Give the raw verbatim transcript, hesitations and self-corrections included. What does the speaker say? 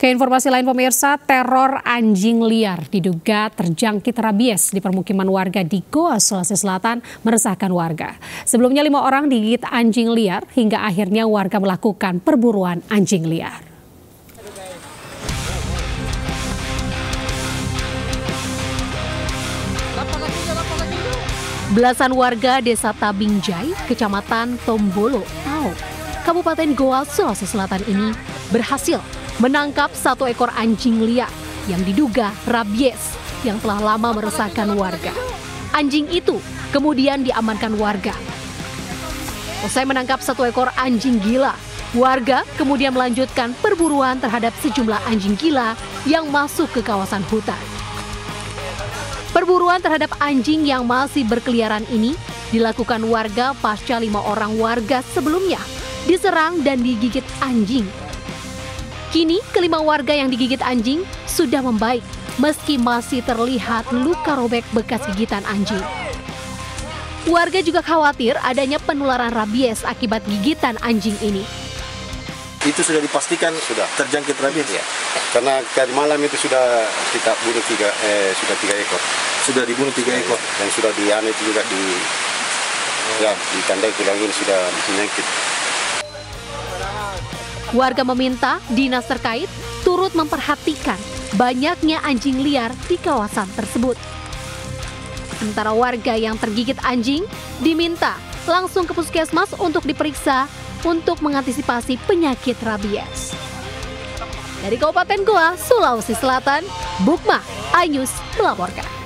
Ke informasi lain pemirsa, teror anjing liar diduga terjangkit rabies di permukiman warga di Goa, Sulawesi Selatan meresahkan warga. Sebelumnya lima orang digigit anjing liar hingga akhirnya warga melakukan perburuan anjing liar. Belasan warga Desa Tabingjai, Kecamatan Tombolo, Tau, Kabupaten Goa, Sulawesi Selatan ini berhasil menangkap satu ekor anjing liar yang diduga rabies yang telah lama meresahkan warga. Anjing itu kemudian diamankan warga. Usai menangkap satu ekor anjing gila, warga kemudian melanjutkan perburuan terhadap sejumlah anjing gila yang masuk ke kawasan hutan. Perburuan terhadap anjing yang masih berkeliaran ini dilakukan warga pasca lima orang warga sebelumnya diserang dan digigit anjing. Kini, kelima warga yang digigit anjing sudah membaik, meski masih terlihat luka robek bekas gigitan anjing. Warga juga khawatir adanya penularan rabies akibat gigitan anjing ini. Itu sudah dipastikan sudah terjangkit rabies ya? Karena tadi malam itu sudah kita bunuh tiga, eh, sudah tiga ekor. Sudah dibunuh tiga ekor? Dan sudah di itu juga di, ya, ditandai tulang ini sudah menyangkit. Warga meminta dinas terkait turut memperhatikan banyaknya anjing liar di kawasan tersebut. Sementara warga yang tergigit anjing diminta langsung ke puskesmas untuk diperiksa untuk mengantisipasi penyakit rabies. Dari Kabupaten Goa, Sulawesi Selatan, Bukma, iNews melaporkan.